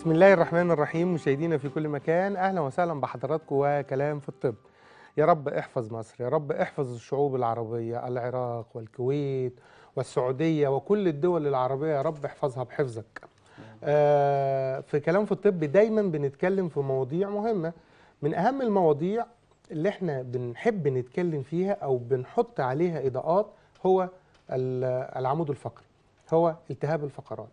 بسم الله الرحمن الرحيم. مشاهدينا في كل مكان، أهلا وسهلا بحضراتكم وكلام في الطب. يا رب احفظ مصر، يا رب احفظ الشعوب العربية، العراق والكويت والسعودية وكل الدول العربية، يا رب احفظها بحفظك. في كلام في الطب دايما بنتكلم في مواضيع مهمة. من أهم المواضيع اللي احنا بنحب نتكلم فيها أو بنحط عليها إضاءات هو العمود الفقري، هو التهاب الفقرات.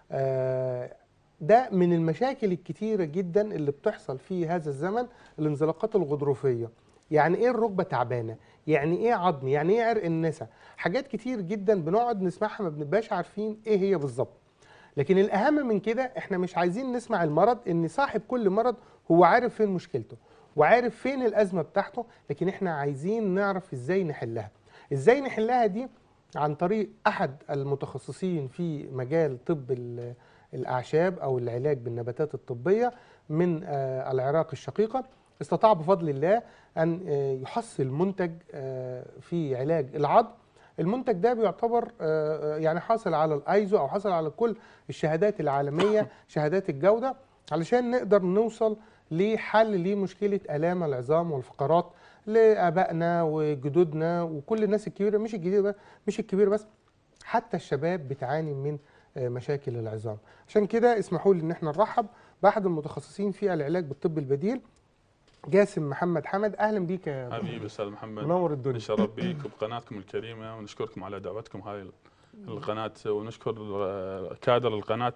ده من المشاكل الكتيرة جدا اللي بتحصل في هذا الزمن، الانزلاقات الغضروفية. يعني ايه الركبة تعبانة؟ يعني ايه عظم؟ يعني ايه عرق النسا؟ حاجات كتير جدا بنقعد نسمعها ما بنبقاش عارفين ايه هي بالظبط. لكن الأهم من كده احنا مش عايزين نسمع المرض، ان صاحب كل مرض هو عارف فين مشكلته وعارف فين الأزمة بتاعته، لكن احنا عايزين نعرف ازاي نحلها. ازاي نحلها دي؟ عن طريق أحد المتخصصين في مجال طب الأعشاب أو العلاج بالنباتات الطبية من العراق الشقيقة. استطاع بفضل الله أن يحصل منتج في علاج العظم. المنتج ده بيعتبر يعني حاصل على الايزو او حاصل على كل الشهادات العالميه، شهادات الجوده، علشان نقدر نوصل لحل لمشكله الام العظام والفقرات لابائنا وجدودنا وكل الناس الكبيره، مش الجديده مش الكبيره بس، حتى الشباب بتعاني من مشاكل العظام. عشان كده اسمحوا لي ان احنا نرحب باحد المتخصصين في العلاج بالطب البديل، جاسم محمد حمد. اهلا بيك يا حبيبي استاذ محمد، منور الدنيا. نشرف بيك بقناتكم الكريمه ونشكركم على دعوتكم هاي القناه، ونشكر كادر القناه،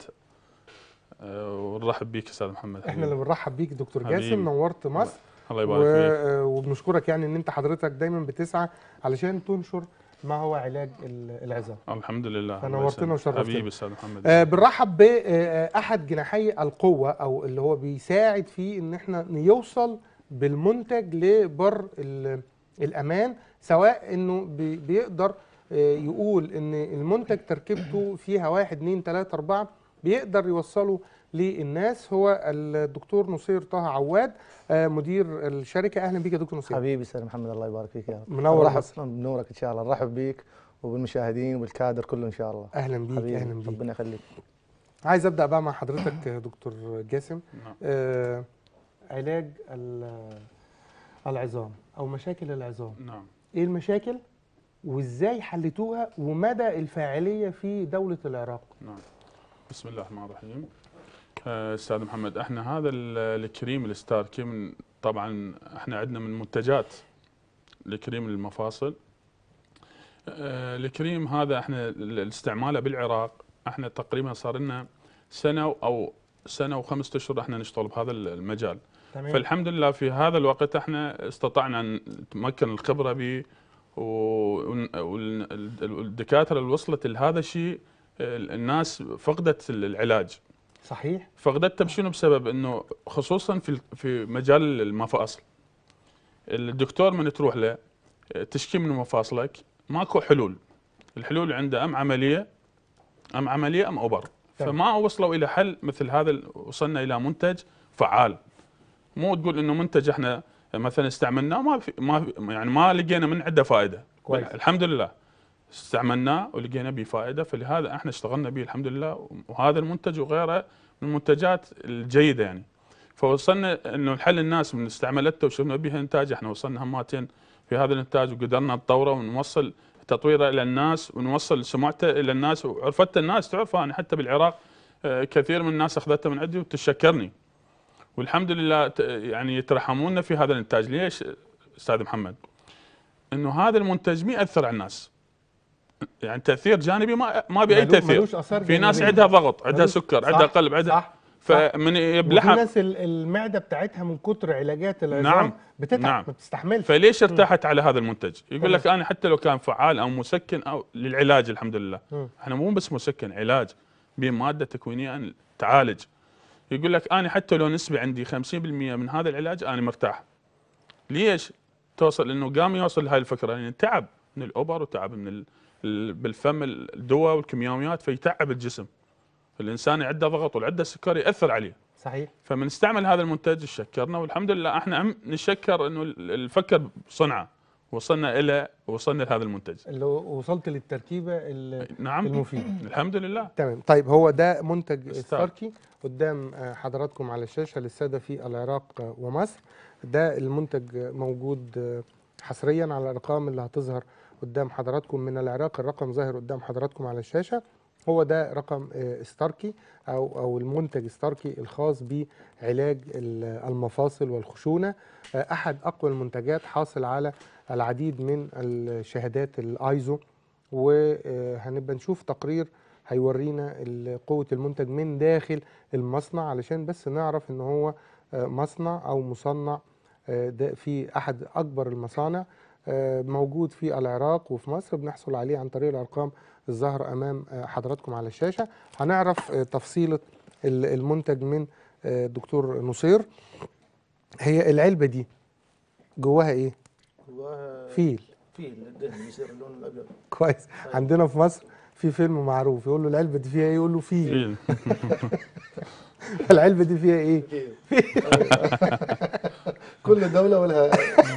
ونرحب بيك استاذ محمد. احنا اللي بنرحب بيك دكتور جاسم، حبيبي. نورت مصر. الله يبارك فيك. وبنشكرك يعني ان انت حضرتك دايما بتسعى علشان تنشر ما هو علاج العظام. الحمد لله، فنورتنا وشرفتنا حبيبي استاذ محمد. بنرحب باحد جناحي القوه، او اللي هو بيساعد في ان احنا نوصل بالمنتج لبر الامان، سواء انه بيقدر يقول ان المنتج تركيبته فيها 1 2 3 4، بيقدر يوصله للناس. هو الدكتور نصير طه عواد، مدير الشركه. اهلا بيك يا دكتور نصير. حبيبي استاذ محمد، الله يبارك فيك يا رب. منور مصر. بنورك ان شاء الله. نرحب بيك وبالمشاهدين وبالكادر كله ان شاء الله. اهلا بيك. اهلا بيك، ربنا يخليك. عايز ابدا بقى مع حضرتك دكتور جاسم. علاج العظام او مشاكل العظام. نعم. ايه المشاكل وازاي حلتوها ومدى الفاعليه في دوله العراق؟ نعم. بسم الله الرحمن الرحيم. استاذ محمد، احنا هذا الكريم الستار كيم، طبعا احنا عندنا من منتجات الكريم للمفاصل. الكريم هذا احنا استعماله بالعراق، احنا تقريبا صار لنا سنه او سنه و5 اشهر احنا نشتغل بهذا المجال. تمام. فالحمد لله في هذا الوقت احنا استطعنا ان نتمكن الخبره به، والدكاتره اللي وصلت لهذا الشيء الناس فقدت العلاج. صحيح. فقدتها بشنو؟ بسبب انه خصوصا في مجال المفاصل، الدكتور من تروح له تشكي من مفاصلك ماكو حلول. الحلول عنده ام عمليه ام اوبر. فما وصلوا الى حل مثل هذا. وصلنا الى منتج فعال. مو تقول انه منتج احنا مثلا استعملناه ما لقينا من عنده فائده. كويس. الحمد لله استعملناه ولقينا به فائده، فلهذا احنا اشتغلنا به الحمد لله. وهذا المنتج وغيره من المنتجات الجيده يعني. فوصلنا انه الحل الناس من استعملته وشفنا بها انتاج، احنا وصلنا هماتين في هذا الانتاج وقدرنا نطوره ونوصل تطويره الى الناس ونوصل سمعته الى الناس وعرفته الناس تعرفه. انا حتى بالعراق كثير من الناس اخذته من عندي وتشكرني، والحمد لله يعني يترحمونا في هذا الانتاج. ليش استاذ محمد؟ انه هذا المنتج ما ياثر على الناس، يعني تاثير جانبي ما بأي تاثير. في ناس عندها ضغط، عندها سكر، عندها قلب، عندها صح. فمن يبلعها. وفي ناس المعده بتاعتها من كتر علاجات العظام نعم. بتتعب. نعم. ما بتستحملش. فليش ارتاحت على هذا المنتج؟ يقول لك انا حتى لو كان فعال او مسكن او للعلاج الحمد لله. احنا مو بس مسكن، علاج بماده تكوينيه تعالج. يقول لك انا حتى لو نسبه عندي 50% من هذا العلاج انا مرتاح. ليش؟ توصل انه قام يوصل لهاي الفكره، يعني تعب من الاوبر وتعب من بالفم الدواء والكيماويات، فيتعب الجسم. الانسان عنده ضغط وعنده سكر ياثر عليه. صحيح. فمن استعمل هذا المنتج شكرنا، والحمد لله احنا نشكر انه الفكر صنعه وصلنا لهذا المنتج. اللي وصلت للتركيبه نعم المفيده. الحمد لله. تمام. طيب هو ده منتج ستاركي. ستاركي قدام حضراتكم على الشاشه للساده في العراق ومصر. ده المنتج موجود حصريا على الارقام اللي هتظهر قدام حضراتكم من العراق. الرقم ظاهر قدام حضراتكم على الشاشه. هو ده رقم ستاركي او المنتج ستاركي الخاص بعلاج المفاصل والخشونه. احد اقوى المنتجات، حاصل على العديد من الشهادات الايزو، وهنبقى نشوف تقرير هيورينا قوة المنتج من داخل المصنع علشان بس نعرف ان هو مصنع او مصنع ده في احد اكبر المصانع موجود في العراق وفي مصر. بنحصل عليه عن طريق الارقام الظاهرة امام حضراتكم على الشاشة. هنعرف تفصيلة المنتج من دكتور نصير. هي العلبة دي جواها ايه؟ جواها فيل. الدهن يصير اللون الابيض. كويس. عندنا في مصر في فيلم معروف يقول له العلبة دي فيها ايه؟ يقول له فيل. العلبة دي فيها ايه؟ كل دولة ولها.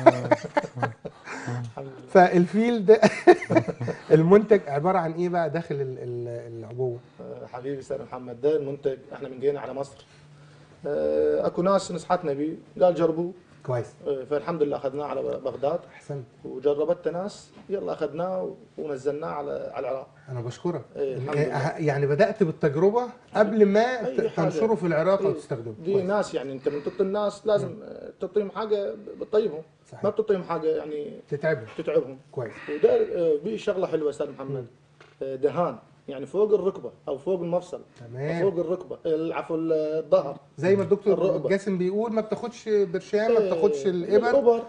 فالفيل ده المنتج عبارة عن ايه بقى داخل العبوة؟ حبيبي استاذ محمد، ده المنتج احنا من جينا على مصر. اكو ناس نصحتنا بيه قال جربوه. كويس. فالحمد لله اخذناه على بغداد. احسنت. وجربته ناس، يلا اخذناه ونزلناه على العراق. انا بشكرك. الحمد لله. يعني بدأت بالتجربة قبل ما تنشره في العراق او تستخدمه. دي ناس يعني انت من تعطي الناس لازم تعطيهم حاجه بتطيبهم. صحيح. ما بتعطيهم حاجه يعني تتعبهم. كويس. وده بيه شغله حلوه استاذ محمد. دهان يعني فوق الركبه او فوق المفصل. تمام. فوق الركبه، عفوا الظهر. زي ما الدكتور جاسم بيقول ما بتاخدش برشام، ما بتاخدش الابر.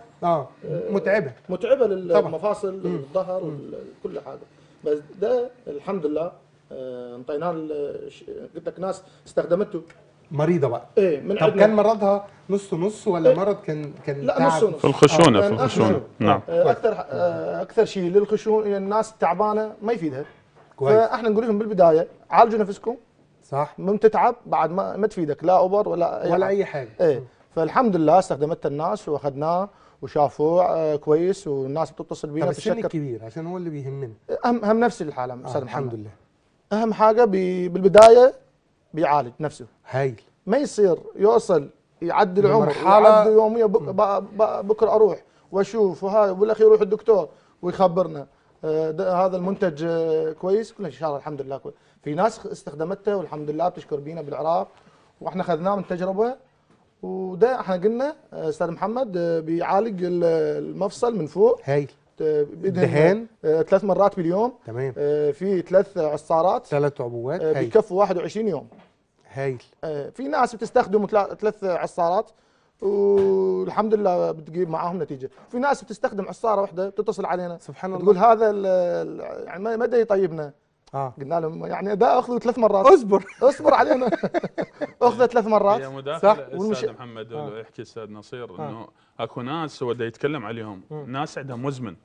متعبه للمفاصل والظهر وكل حاجه. بس ده الحمد لله انطيناه قلت لك ناس استخدمته مريضه بقى. ايه من طب كان مرضها نص نص ولا مرض كان لا نص ونص في الخشونه في الخشونه. نعم. اكثر شيء للخشونه، الناس التعبانه ما يفيدها. كويس. فاحنا نقول لهم بالبدايه عالجوا نفسكم. صح. من تتعب بعد ما تفيدك لا اوبر ولا اي حاجه. ايه. فالحمد لله استخدمته الناس واخذناه وشافوه كويس، والناس بتتصل بينا. طب السن الكبير عشان هو اللي بيهمنا. اهم نفس الحاله استاذ الحمد لله. اهم حاجه بالبدايه بيعالج نفسه. هايل. ما يصير يوصل يعدي العمر يعدي يوميا بكره اروح واشوف وهاي وبالاخير يروح الدكتور ويخبرنا هذا المنتج كويس. كل شيء الحمد لله كويس. في ناس استخدمته والحمد لله بتشكر بينا بالعراق، واحنا اخذناه من تجربه. وده احنا قلنا استاذ محمد بيعالج المفصل من فوق. هايل. دهان 3 مرات باليوم. تمام. في 3 عصارات، 3 عبوات بيكفوا 21 يوم. هايل. في ناس بتستخدم 3 عصارات والحمد لله بتجيب معاهم نتيجه. في ناس بتستخدم عصاره واحده بتتصل علينا سبحان الله تقول هذا يعني ما دا يطيبنا. قلنا لهم يعني ده اخذه 3 مرات. اصبر علينا. اخذه 3 مرات. هي مداخله استاذ محمد يحكي استاذ نصير انه اكو ناس هو دا يتكلم عليهم ناس عندها مزمن.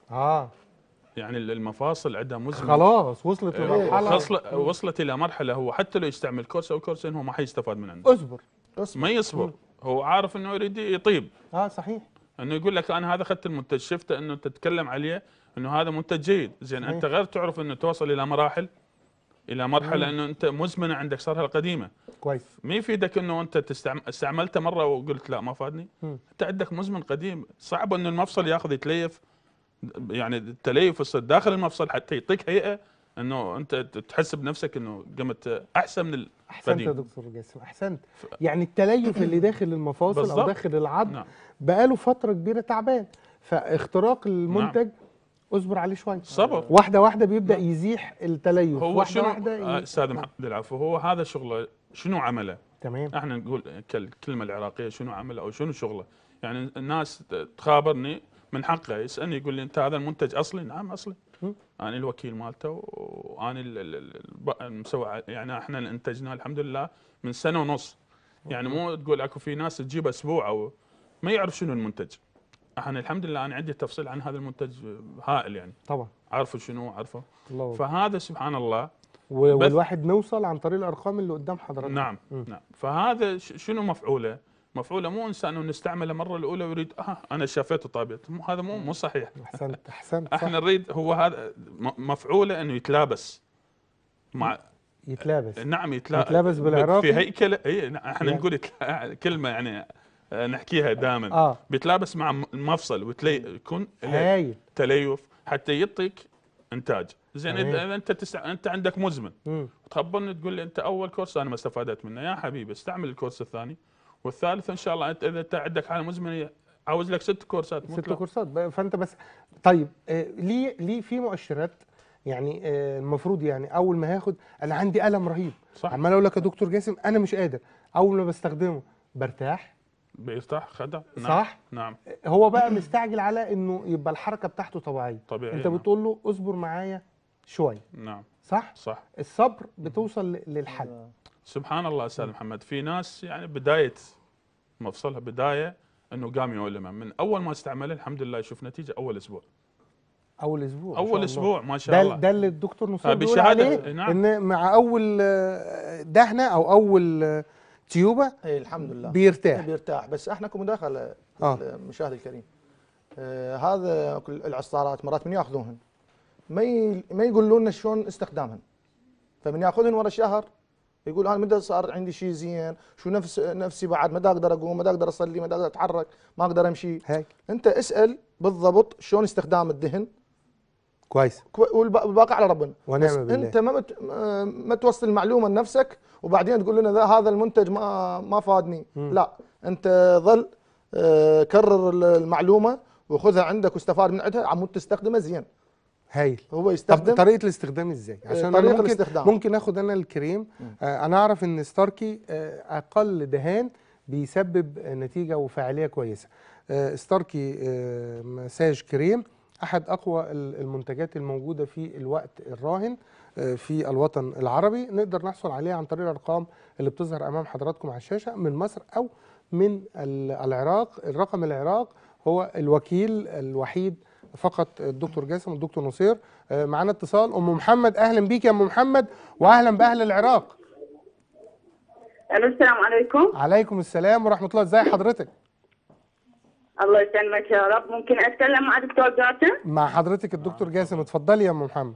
يعني المفاصل عندها مزمن خلاص وصلت لمرحله وصلت الى مرحله هو حتى لو يستعمل كورس او كورسين هو ما حيستفاد من عنده. اصبر. ما يصبر. هو عارف انه يريد يطيب. صحيح. انه يقول لك انا هذا اخذت المنتج شفته انه تتكلم عليه انه هذا منتج جيد، زين انت غير تعرف انه توصل الى مراحل الى مرحله انه انت مزمنه عندك صار لها قديمه. كويس. ما يفيدك انه انت استعملته مره وقلت لا ما فادني. انت عندك مزمن قديم، صعب انه المفصل ياخذ يتليف، يعني التليف يصير داخل المفصل حتى يعطيك هيئه انه انت تحس بنفسك انه قمت احسن من القديم. احسنت يا دكتور جاسم، احسنت. يعني التليف اللي داخل المفاصل بالضبط. او داخل العظم بقاله فتره كبيره تعبان، فاختراق المنتج اصبر عليه شويه. صبر. واحده واحده بيبدا يزيح التليف. هو واحده شنو واحده استاذ محمد العفو، هو هذا شغله شنو عمله؟ تمام. احنا نقول الكلمه العراقيه شنو عمله او شنو شغله؟ يعني الناس تخابرني من حقه يسالني يقول لي انت هذا المنتج اصلي؟ نعم اصلي. انا الوكيل مالته وانا مسوي، يعني احنا اللي انتجناه الحمد لله من 1.5 سنة. يعني مو تقول اكو في ناس تجيب اسبوع او ما يعرف شنو المنتج. احنا الحمد لله انا عندي تفصيل عن هذا المنتج هائل يعني. طبعا. عارفه شنو عارفه. الله. فهذا سبحان الله. والواحد نوصل عن طريق الارقام اللي قدام حضرتك. نعم. نعم. فهذا شنو مفعوله؟ مفعوله مو انسان انه نستعمله مره الاولى ويريد انا شافيته طابت، هذا مو صحيح. احسنت احنا صح. نريد هو هذا مفعوله انه يتلابس مع يتلابس. نعم يتلابس بالعراقي في هيكله. احنا يعني نقول كلمه يعني نحكيها دائما. اه بيتلابس مع المفصل يكون له هايل. تليف حتى يعطيك انتاج زين. تمام. اذا انت عندك مزمن مم. تخبرني تقول لي انت اول كورس انا ما استفادت منه، يا حبيبي استعمل الكورس الثاني والثالث ان شاء الله. انت اذا انت عندك حاله مزمنه عاوز لك 6 كورسات 6 كورسات فانت بس. طيب ليه في مؤشرات يعني المفروض يعني اول ما هاخد انا عندي الم رهيب صح. عمال اقول لك يا دكتور جاسم انا مش قادر، اول ما بستخدمه برتاح بيرتاح خدع. نعم. صح. نعم هو بقى مستعجل على انه يبقى الحركه بتاعته طبيعيه. طبيعي. انت بتقول له اصبر معايا شويه. نعم صح. صح. الصبر بتوصل للحل. سبحان الله استاذ محمد. في ناس يعني بدايه مفصلها بدايه انه قام يؤلمه من اول ما استعمله الحمد لله يشوف نتيجه اول اسبوع. اول اسبوع اول اسبوع ما شاء الله. ده اللي الدكتور نصير بيقول بشهاده. عليه. نعم. ان مع اول دهنه او اول تيوبه اي الحمد لله بيرتاح. بس احنا كمداخله المشاهد الكريم، هذا العصارات مرات من ياخذوهن ما يقولون لنا شلون استخدامهن، فمن ياخذهن ورا شهر يقول انا متى صار عندي شيء زين، شو نفسي بعد ما اقدر اقوم، ما اقدر اصلي، ما اقدر اتحرك، ما اقدر امشي. هيك انت اسال بالضبط شلون استخدام الدهن كويس والباقي على ربنا. ونعم بالله. انت ما توصل المعلومه لنفسك وبعدين تقول لنا هذا المنتج ما فادني. لا، انت ظل كرر المعلومه وخذها عندك واستفاد من عندها عمود تستخدمه زين. هايل. هو يستخدم. طب طريقه الاستخدام ازاي؟ عشان طريقة أنا الاستخدام. ممكن اخد انا الكريم. انا اعرف ان ستاركي اقل دهان بيسبب نتيجه وفاعليه كويسه. ستاركي مساج كريم احد اقوى المنتجات الموجوده في الوقت الراهن في الوطن العربي. نقدر نحصل عليه عن طريق الارقام اللي بتظهر امام حضراتكم على الشاشه من مصر او من العراق. الرقم العراق هو الوكيل الوحيد فقط الدكتور جاسم والدكتور نصير. معانا اتصال ام محمد. اهلا بيك يا ام محمد واهلا باهل العراق. الو السلام عليكم. عليكم السلام ورحمه الله. ازي حضرتك؟ الله يسلمك يا رب. ممكن اتكلم مع دكتور جاسم؟ مع حضرتك الدكتور جاسم. اتفضلي يا ام محمد.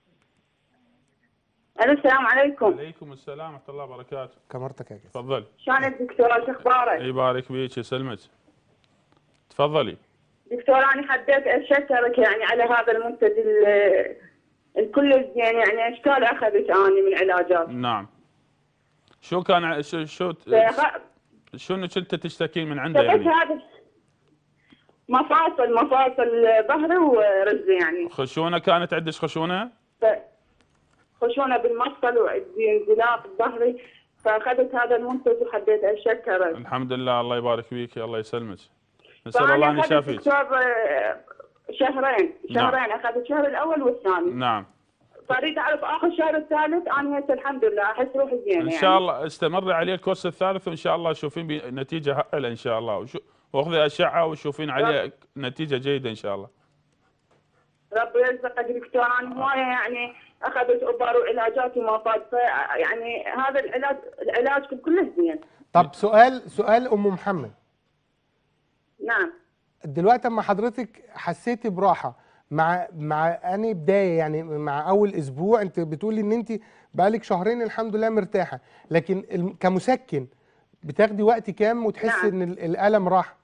الو السلام عليكم. عليكم السلام ورحمه الله وبركاته. كاميرتك يا جاسم. تفضلي. شلونك دكتور؟ شو اخبارك؟ يبارك بيك يسلمك. تفضلي. دكتور انا حبيت اشكرك يعني على هذا المنتج الكل زين، يعني اشكال اخذت اني من علاجات. نعم. شو كان شنو كنت تشتكين من عنده يعني؟ هذا مفاصل ظهري ورجلي يعني. خشونه كانت عندك خشونه؟ خشونه بالمفصل وعندي انزلاق بظهري، فاخذت هذا المنتج وحبيت اشكرك. الحمد لله الله يبارك فيك الله يسلمك. نسال الله ان يشافيك. شهرين اخذت الشهر الاول والثاني. نعم. فاريد اعرف اخر الشهر الثالث انا هسه الحمد لله احس روحي زين ان شاء الله استمري عليه الكورس الثالث وان شاء الله تشوفين نتيجه هائله ان شاء الله. واخذي اشعه وتشوفين عليه نتيجه جيده ان شاء الله. ربي يرزقك دكتور. انا هوايه يعني اخذت ابر وعلاجات وما فاد، يعني هذا العلاج كله زين. طب سؤال ام محمد. نعم. دلوقتي اما حضرتك حسيتي براحه مع اني بدايه يعني مع اول اسبوع، انت بتقولي ان انت بقالك شهرين الحمد لله مرتاحه، لكن كمسكن بتاخدي وقت كام وتحسي ان الالم راح؟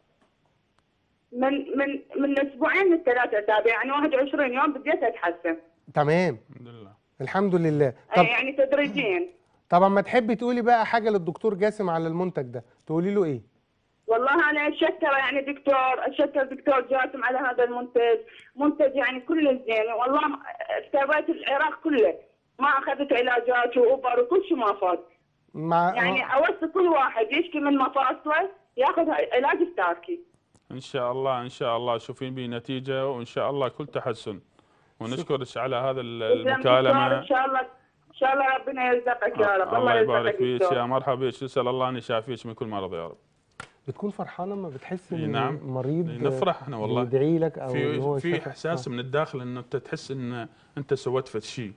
من اسبوعين ل3 اسابيع، يعني 21 يوم بديت اتحسن. تمام الحمد لله. الحمد لله. طب يعني تدريجيا. طبعا ما تحبي تقولي بقى حاجه للدكتور جاسم على المنتج ده تقولي له ايه؟ والله انا اشكره يعني اشكر دكتور جاسم على هذا منتج يعني كله زين. والله اختبرت العراق كله ما اخذت علاجات واوبر وكل شيء ما فات. يعني اوصي كل واحد يشكي من مفاصله ياخذ علاج ستاركي. ان شاء الله ان شاء الله تشوفين به نتيجه وان شاء الله كل تحسن. ونشكرك على هذا المكالمه. ان شاء الله ربنا يرزقك يا رب. الله يبارك فيك يا مرحبا بك. نسال الله ان يشافيك من كل مرض يا رب. بتكون فرحانه لما بتحس ان نعم. مريض نفرح احنا والله يدعي لك او في احساس من الداخل انه انت تحس ان انت سويت فد شيء.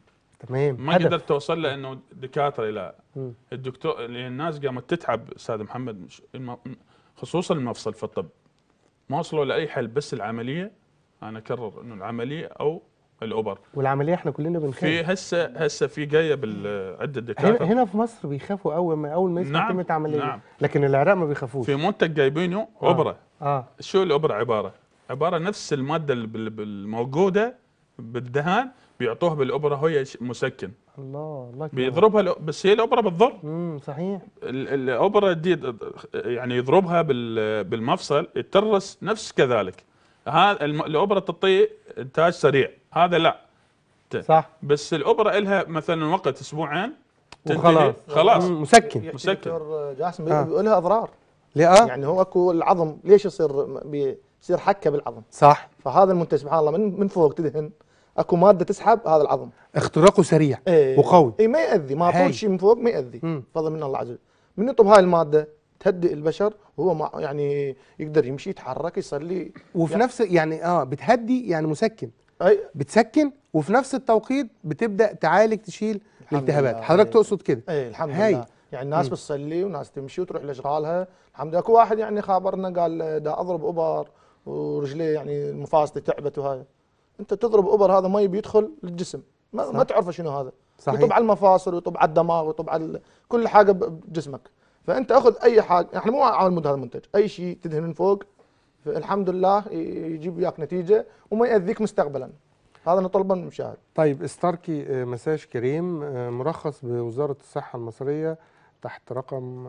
تمام. ما هدف. قدرت توصل له انه دكاتره لا. مم. الدكتور لان الناس قامت تتعب استاذ محمد، خصوصا المفصل في الطب ما وصلوا لاي حل، بس العمليه. انا اكرر انه العمليه او الاوبر. والعمليه احنا كلنا بنخاف. في هسه في جايه عده دكاتره هنا في مصر بيخافوا اول ما يسمع نعم كلمه عمليه. نعم. لكن العراق ما بيخافوش. في منتج جايبينه اوبرا. اه شو الاوبرا عباره نفس الماده الموجوده بالدهان بيعطوها بالاوبرا، هي مسكن. الله بيضربها بس هي الاوبرا بتضر. صحيح. الاوبرا دي يعني يضربها بالمفصل يترس نفس كذلك. هذا الاوبرا تعطي انتاج سريع، هذا لا. صح. بس الاوبرا لها مثلا وقت اسبوعين وخلاص خلاص مسكن. دكتور جاسم بيقول لها اضرار. ليه؟ يعني هو اكو العظم ليش بيصير حكه بالعظم؟ صح. فهذا المنتج سبحان الله من فوق تدهن اكو ماده تسحب هذا العظم، اختراقه سريع وقوي. ما ياذي، ما طول شيء من فوق ما ياذي، فضل من الله عز وجل. من يطب هاي الماده تهدئ البشر، وهو يعني يقدر يمشي يتحرك يصلي. وفي نفس يعني بتهدي، يعني مسكن. بتسكن وفي نفس التوقيت بتبدا تعالج تشيل الالتهابات. حضرتك تقصد كده؟ الحمد لله. يعني الناس بتصلي وناس تمشي وتروح لاشغالها الحمد لله. اكو واحد يعني خابرنا قال دا اضرب ابر ورجليه يعني المفاصل تعبت وهاي. انت تضرب ابر هذا مي بيدخل للجسم ما تعرف شنو هذا. صحيح. يطب على المفاصل ويطب على الدماغ ويطب على كل حاجه بجسمك. فانت اخذ اي حاجه، احنا مو عامل هذا المنتج، اي شيء تدهن من فوق الحمد لله يجيب وياك نتيجه وما ياذيك مستقبلا. هذا نطلبه من المشاهد. طيب ستاركي مساج كريم مرخص بوزاره الصحه المصريه تحت رقم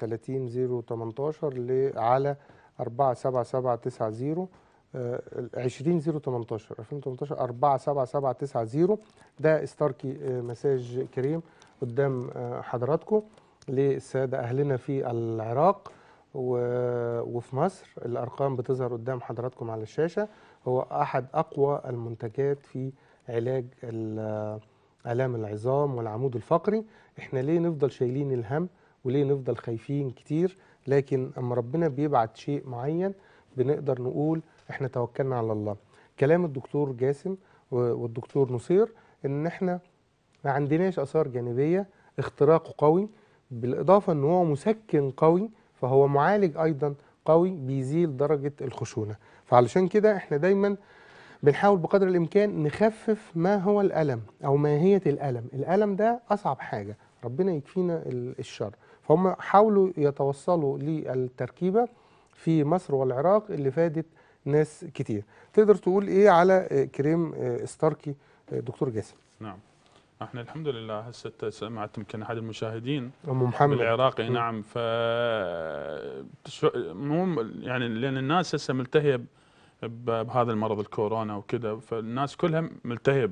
30018 على 47790 20018 2018 47790. ده ستاركي مساج كريم قدام حضراتكم للساده اهلنا في العراق وفي مصر. الارقام بتظهر قدام حضراتكم على الشاشه. هو احد اقوى المنتجات في علاج آلام العظام والعمود الفقري. احنا ليه نفضل شايلين الهم وليه نفضل خايفين كتير؟ لكن اما ربنا بيبعت شيء معين بنقدر نقول احنا توكلنا على الله. كلام الدكتور جاسم والدكتور نصير ان احنا ما عندناش اثار جانبيه، اختراقه قوي، بالاضافه ان هو مسكن قوي، فهو معالج ايضا قوي بيزيل درجه الخشونه. فعلشان كده احنا دايما بنحاول بقدر الامكان نخفف ما هو الالم او ماهيه الالم. الالم ده اصعب حاجه، ربنا يكفينا الشر. فهم حاولوا يتوصلوا للتركيبه في مصر والعراق اللي فادت ناس كتير. تقدر تقول ايه على كريم ستاركي دكتور جاسم؟ نعم، احنا الحمد لله هسه سمعت يمكن احد المشاهدين ام محمد بالعراقي. نعم. ف مو يعني لان الناس هسه ملتهيه بهذا المرض الكورونا وكذا، فالناس كلها ملتهيه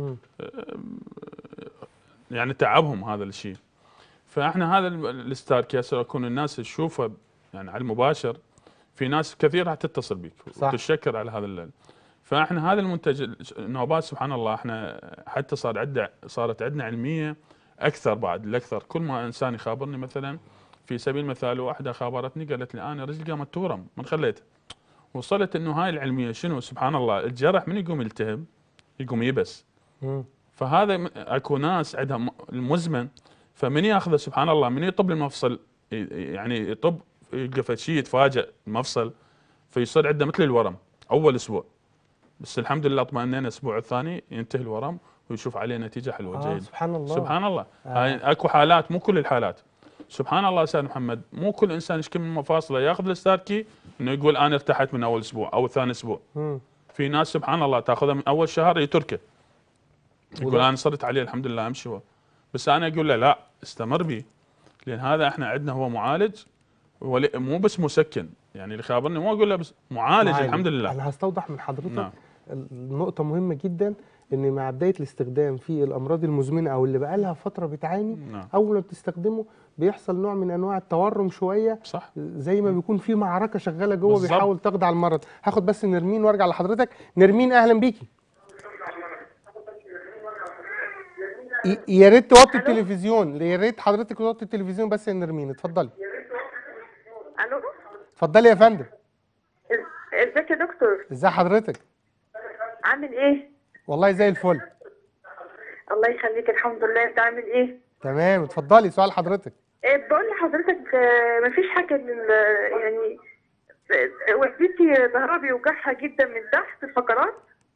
يعني تعبهم هذا الشيء. فاحنا هذا الستاركي هسه يكون الناس تشوفه يعني على المباشر، في ناس كثير راح تتصل بك وتتشكر على هذا فاحنا هذا المنتج نوبات سبحان الله احنا حتى صارت عندنا علميه اكثر بعد الاكثر. كل ما انسان يخابرني مثلا في سبيل المثال، واحده خابرتني قالت لي انا رجلي قامت تورم من خليته. وصلت انه هاي العلميه شنو سبحان الله، الجرح من يقوم يلتهب يقوم يبس. فهذا اكو ناس عندها المزمن، فمن ياخذه سبحان الله من يطب المفصل يعني يطب يلقى شيء يتفاجئ المفصل فيصير عنده مثل الورم اول اسبوع، بس الحمد لله اطمئنينا الاسبوع الثاني ينتهي الورم ويشوف عليه نتيجه حلوه جيده. سبحان الله سبحان الله. هاي اكو حالات مو كل الحالات. سبحان الله استاذ محمد، مو كل انسان يشكي من مفاصله ياخذ الستاركي انه يقول انا ارتحت من اول اسبوع او ثاني اسبوع. في ناس سبحان الله تاخذها من اول شهر يتركه يقول انا صرت عليه الحمد لله امشي هو. بس انا اقول له لا استمر به، لان هذا احنا عندنا هو معالج مو بس مسكن. يعني اللي خابرني مو اقول له بس معالج الحمد لله. انا هستوضح من حضرتك النقطه مهمه جدا، ان مع بدايه الاستخدام في الامراض المزمنه او اللي بقى لها فتره بتعاني، اول ما بتستخدمه بيحصل نوع من انواع التورم شويه. صح. زي ما بيكون في معركه شغاله جوه بيحاول تقضي على المرض. هاخد بس نرمين وارجع لحضرتك. نرمين اهلا بيكي. يا ريت توطي التلفزيون، يا ريت حضرتك توطي التلفزيون بس يا نرمين. اتفضلي. الو اتفضلي يا فندم. ازيك يا دكتور؟ ازي حضرتك؟ عامل ايه؟ والله زي الفل. الله يخليك، الحمد لله. بتعمل ايه؟ تمام، اتفضلي سؤال حضرتك. بقول لحضرتك مفيش حاجه يعني والدتي ظهرها بيوجعها جدا من تحت الفقرات،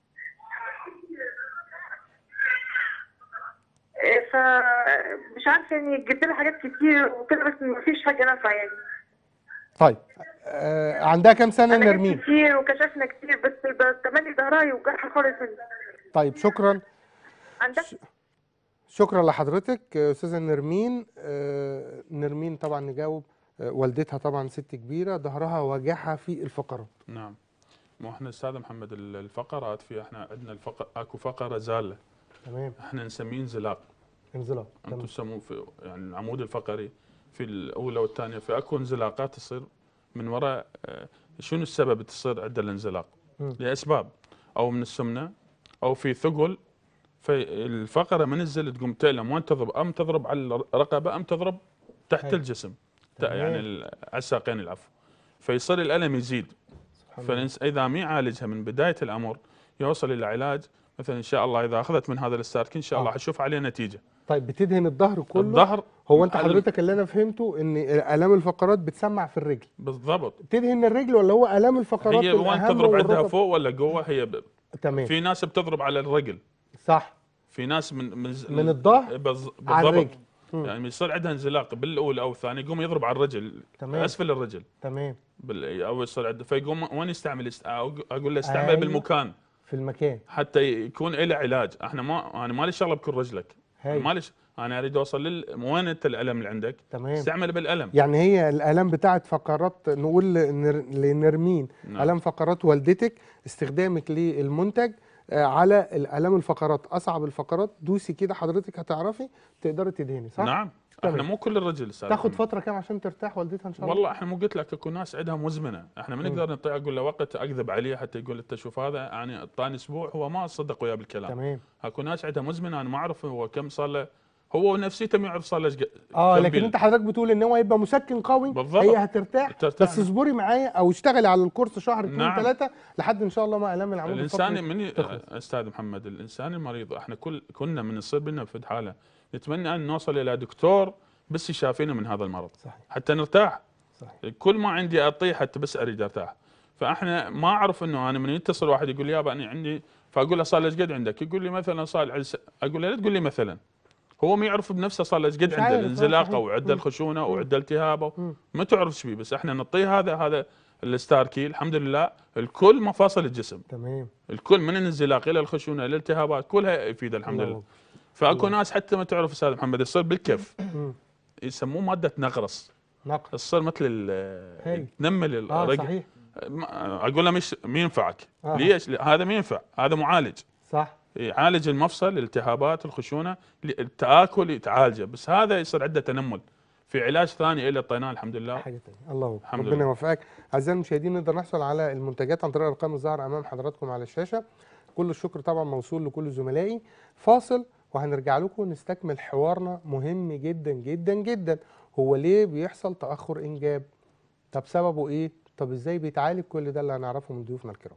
فمش عارفه يعني جبت لها حاجات كتير وكده بس مفيش حاجه نافعه يعني. طيب عندها كام سنه علاجات نرمين؟ كتير وكشفنا كتير بس تملي ظهرها يوجعها خالص. طيب شكرا. عندك شكرا لحضرتك استاذه نرمين. نرمين طبعا نجاوب. والدتها طبعا ست كبيره ظهرها واجعها في الفقرات. نعم. ما احنا استاذ محمد الفقرات في احنا عندنا اكو فقره زاله. تمام. احنا نسميه انزلاق. انزلاق. انتم تسموه في يعني العمود الفقري في الاولى والثانيه، في اكو انزلاقات تصير من وراء. شنو السبب تصير عند الانزلاق؟ لاسباب، او من السمنه، او في ثقل، فالفقره منزل تقوم تألم وين تضرب، ام تضرب على الرقبه ام تضرب تحت الجسم، يعني على الساقين العفو، فيصير الالم يزيد. فاذا ما يعالجها من بدايه الامر يوصل الى علاج مثلا ان شاء الله اذا اخذت من هذا الاستاركين ان شاء الله حتشوف عليه نتيجه. طيب بتدهن الظهر كله؟ الظهر هو انت حضرتك اللي انا فهمته ان الام الفقرات بتسمع في الرجل. بالضبط. تدهن الرجل ولا هو الام الفقرات هي وين تضرب عندها فوق ولا جوه؟ هي تمام. في ناس بتضرب على الرجل. صح. في ناس من الظهر بالضبط على الرجل. يعني يصير عندها انزلاق بالاولى او الثانيه يقوم يضرب على الرجل. تمام. اسفل الرجل. تمام. او يصير عنده فيقوم وين يستعمل اقول له استعمل بالمكان، في المكان حتى يكون له علاج. احنا ما انا مالي شغله بكل رجلك، مالي انا اريد اوصل وين انت الالم اللي عندك. تمام. استعمل بالالم. يعني هي الالام بتاعت فقرات نقول لنرمين. نعم. الام فقرات والدتك، استخدامك للمنتج على الالام الفقرات، اصعب الفقرات دوسي كده حضرتك هتعرفي تقدري تدهني صح؟ نعم. احنا مو كل الرجل تاخد فتره كام عشان ترتاح والدتها ان شاء الله؟ والله احنا مو قلت لك اكو ناس عندها مزمنه، احنا ما نقدر نعطيه اقول له وقت اكذب عليه حتى يقول انت شوف هذا يعني اعطاني اسبوع هو ما صدق وياه بالكلام. تمام. اكو ناس عندها مزمنه انا ما اعرف هو كم صار له، هو نفسيته ما يعرف صار له لكن انت حضرتك بتقول ان هو يبقى مسكن قوي. بالضبط. هي هترتاح بس اصبري معايا او اشتغلي على الكورس شهر 2 3 لحد ان شاء الله ما الام العمود الانسان من استاذ محمد الانسان المريض احنا كنا من يصير بنا في حاله نتمنى ان نوصل الى دكتور بس يشافينا من هذا المرض. صحيح. حتى نرتاح. صحيح. كل ما عندي اعطيه حتى بس اريد ارتاح. فاحنا ما اعرف انه انا من يتصل واحد يقول لي يابا انا عندي، فاقول له صار له ايش قد عندك؟ يقول لي مثلا صار اقول له لا تقول لي مثلا، هو ما يعرف بنفسه صار له ايش قد عنده الانزلاق او عنده الخشونه او عنده التهاب ما تعرف ايش فيه، بس احنا نعطيه هذا الستاركي الحمد لله الكل مفاصل الجسم. تمام. الكل من الانزلاق الى الخشونه الى الالتهابات كلها يفيد الحمد لله. فاكو ناس حتى ما تعرف استاذ محمد يصير بالكف يسموه ماده نغرس. تصير مثل تنمل الرجل. صحيح. اقول له مش ما ينفعك. ليش؟ هذا ما ينفع، هذا معالج. صح. يعالج المفصل الالتهابات الخشونه التاكل يتعالجه، بس هذا يصير عنده تنمل. في علاج ثاني اللي اعطيناه الحمد لله. حاجه ثانيه الله ربنا يوفقك. اعزائي المشاهدين نقدر نحصل على المنتجات عن طريق الارقام الظاهره امام حضراتكم على الشاشه. كل الشكر طبعا موصول لكل زملائي. فاصل وهنرجع لكم نستكمل حوارنا مهم جدا جدا جدا. هو ليه بيحصل تاخر انجاب؟ طب سببه ايه؟ طب ازاي بيتعالج؟ كل ده اللي هنعرفه من ضيوفنا الكرام.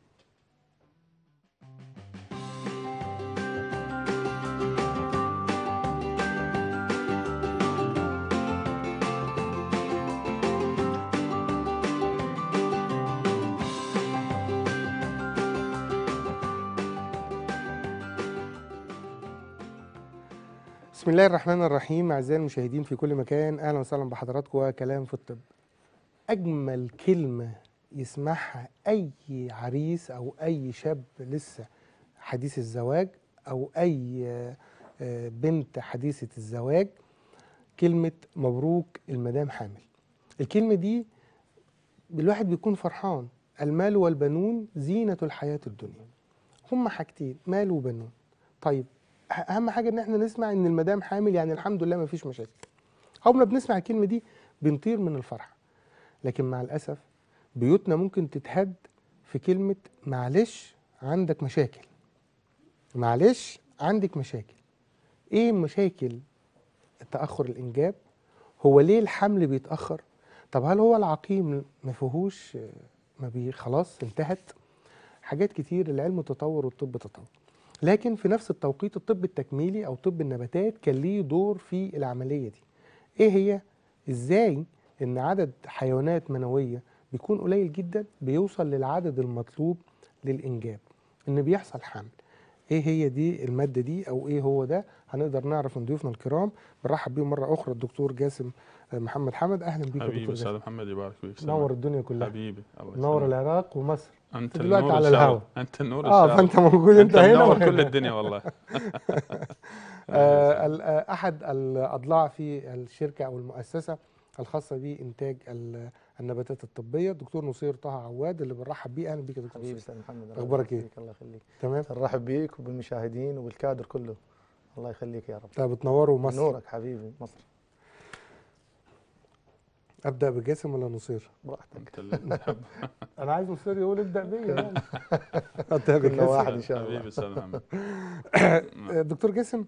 بسم الله الرحمن الرحيم. أعزائي المشاهدين في كل مكان أهلا وسهلا بحضراتكم وكلام في الطب. أجمل كلمة يسمعها أي عريس أو أي شاب لسه حديث الزواج أو أي بنت حديثة الزواج كلمة مبروك المدام حامل. الكلمة دي الواحد بيكون فرحان. المال والبنون زينة الحياة الدنيا. هما حاجتين مال وبنون. طيب اهم حاجه ان احنا نسمع ان المدام حامل يعني الحمد لله ما فيش مشاكل. اول ما بنسمع الكلمه دي بنطير من الفرحه. لكن مع الاسف بيوتنا ممكن تتهد في كلمه معلش عندك مشاكل. معلش عندك مشاكل. ايه مشاكل تاخر الانجاب؟ هو ليه الحمل بيتاخر؟ طب هل هو العقيم ما فيهوش خلاص انتهت؟ حاجات كتير. العلم تطور والطب تطور. لكن في نفس التوقيت الطب التكميلي او طب النباتات كان ليه دور في العمليه دي. ايه هي؟ ازاي ان عدد حيوانات منويه بيكون قليل جدا بيوصل للعدد المطلوب للانجاب، ان بيحصل حمل. ايه هي دي الماده دي او ايه هو ده؟ هنقدر نعرف من ضيوفنا الكرام. برحب بيهم مره اخرى الدكتور جاسم محمد حمد. اهلا بيك يا حبيبي دكتور استاذ جاسم. محمد يبارك فيك. نور الدنيا كلها. حبيبي الله نور يسلمك. العراق ومصر. انت دلوقتي النور على الشارع. الهوا. انت النور الشارع. فانت موجود انت هنا منور وهنا. كل الدنيا والله. احد الاضلاع في الشركه او المؤسسه الخاصه بانتاج النباتات الطبيه الدكتور نصير طه عواد اللي بنرحب بيه. اهلا بيك يا دكتور. حبيبي استاذ محمد، اخبارك ايه؟ الله يخليك. تمام. نرحب بيك وبالمشاهدين وبالكادر كله. الله يخليك يا رب. طيب بتنوروا مصر. نورك حبيبي مصر. ابدا بجاسم ولا نصير؟ براحتك. انت اللي تحب. انا عايز نصير يقول ابدا بيا يعني. كلنا واحد ان شاء الله. حبيبي استاذ محمد. دكتور جاسم،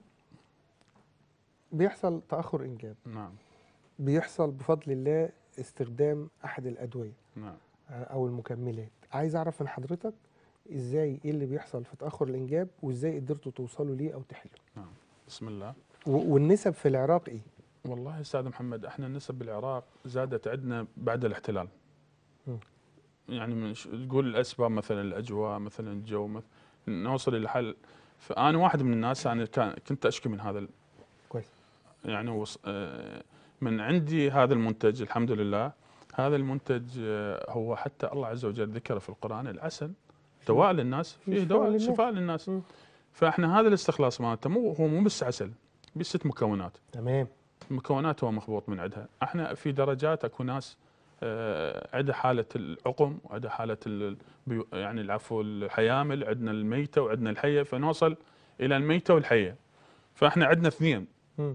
بيحصل تاخر انجاب، نعم بيحصل بفضل الله استخدام احد الادويه نعم. او المكملات. عايز اعرف من حضرتك ازاي ايه اللي بيحصل في تاخر الانجاب وازاي قدرتوا توصلوا ليه او تحلوا. نعم بسم الله. والنسب في العراق ايه؟ والله استاذ محمد احنا النسب بالعراق زادت عندنا بعد الاحتلال. يعني تقول الاسباب مثلا الاجواء مثلا الجو نوصل الى حل. فانا واحد من الناس انا كنت اشكي من هذا كويس. يعني من عندي هذا المنتج الحمد لله. هذا المنتج هو حتى الله عز وجل ذكره في القرآن العسل دواء للناس، فيه دواء شفاء للناس. فاحنا هذا الاستخلاص مالته هو مو بس عسل، بست مكونات. تمام. المكونات هو مخبوط من عندها. احنا في درجات اكو ناس عندها حاله العقم وعندها حاله يعني العفو الحيامل، عندنا الميته وعندنا الحيه، فنوصل الى الميته والحيه. فاحنا عندنا اثنين.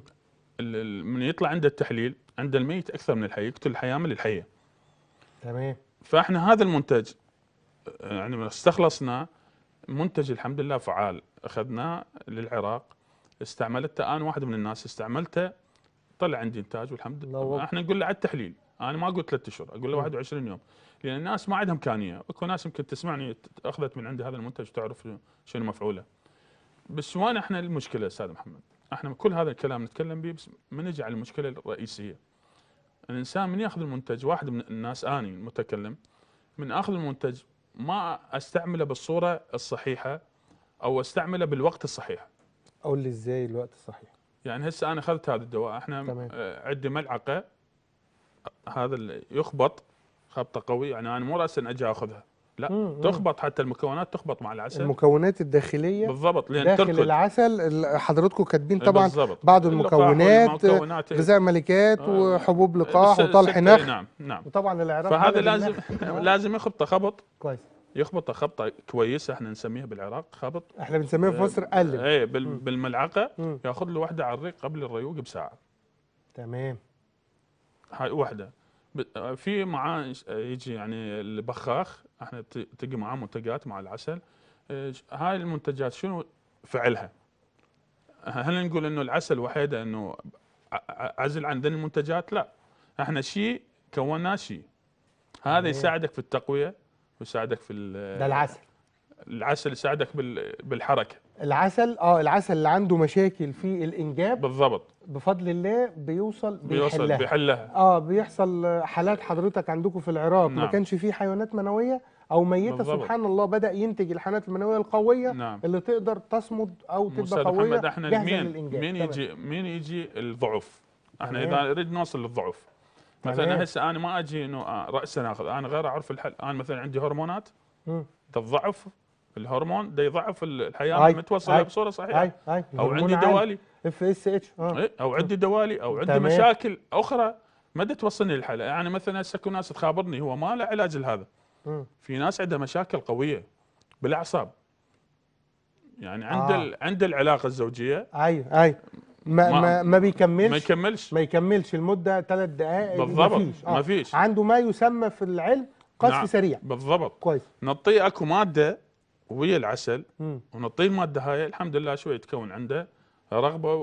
من يطلع عنده التحليل عنده الميت اكثر من الحي، يقتل الحيامل الحيه. تمام. فاحنا هذا المنتج يعني استخلصناه، منتج الحمد لله فعال، اخذناه للعراق استعملته. انا واحد من الناس استعملته طلع عندي انتاج والحمد لله. احنا نقول له على التحليل، انا ما اقول 3 اشهر، اقول له 21 يوم، لان الناس ما عندها امكانيه. اكو ناس يمكن تسمعني اخذت من عندي هذا المنتج وتعرف شنو مفعوله. بس وين احنا المشكله استاذ محمد؟ احنا كل هذا الكلام نتكلم به بس ما نجي على المشكله الرئيسيه. الانسان من ياخذ المنتج، واحد من الناس اني المتكلم من اخذ المنتج ما استعمله بالصوره الصحيحه او استعمله بالوقت الصحيح. قول لي ازاي الوقت الصحيح؟ يعني هسه انا اخذت هذا الدواء، احنا عندي ملعقه هذا اللي يخبط خبطه قوي، يعني انا مو راسا اجي اخذها، لا تخبط حتى المكونات تخبط مع العسل، المكونات الداخليه بالضبط، لان داخل تركض. العسل حضراتكم كاتبين طبعا بالضبط. بعض المكونات غذاء ملكات وحبوب لقاح وطلح نخ. نعم نعم. وطبعا العراق فهذا لازم يخبطه خبط كويس، يخبطه خبطه كويسه، احنا نسميها بالعراق خبط، احنا بنسميها في مصر قلب. ايه بالملعقه ياخذ له واحده على الريق قبل الريوق بساعه. تمام. هاي واحده. في معاه يجي يعني البخاخ، احنا تجي معاه منتجات مع العسل. هاي المنتجات شنو فعلها؟ هل نقول انه العسل وحيده انه عزل عن ذي المنتجات؟ لا، احنا شيء كوناه شيء. هذا يساعدك في التقويه ويساعدك في ده العسل. العسل يساعدك بالحركه. العسل العسل اللي عنده مشاكل في الانجاب بالضبط بفضل الله بيوصل بيحلها. بيحصل حالات حضرتك عندكم في العراق. نعم. ما كانش فيه حيوانات منويه او ميته، بالضبط. سبحان الله بدا ينتج الحيوانات المنويه القويه. نعم. اللي تقدر تصمد او تبقى قويه جاهزه للانجاب. مين يجي الضعف؟ احنا اذا نريد نوصل للضعف مثلا هسه انا ما اجي انه راسا اخذ، انا غير اعرف الحل. انا مثلا عندي هرمونات تضعف الهرمون ده يضعف الحياه متوصله بصوره صحيحه. او عندي دوالي FSH او عندي دوالي او عندي مشاكل اخرى ما توصلني للحاله. يعني مثلا هسه اكو ناس تخابرني هو ما له علاج لهذا. في ناس عندها مشاكل قويه بالاعصاب، يعني عند العلاقه الزوجيه ايوه ما بيكملش ما يكملش المده 3 دقائق بالضبط. ما فيش عنده ما يسمى في العلم قذف سريع. بالضبط. كويس. نعطيه اكو ماده ويا العسل ونعطيه الماده هاي الحمد لله شوي تكون عنده رغبه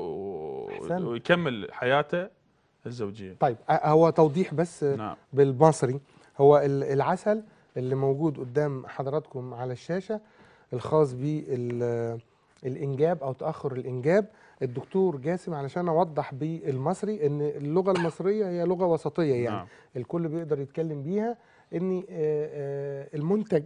ويكمل حياته الزوجيه. طيب هو توضيح بس. نعم. بالمصري، هو العسل اللي موجود قدام حضراتكم على الشاشه الخاص الانجاب او تاخر الانجاب. الدكتور جاسم علشان اوضح بالمصري ان اللغه المصريه هي لغه وسطيه، يعني نعم. الكل بيقدر يتكلم بيها. ان المنتج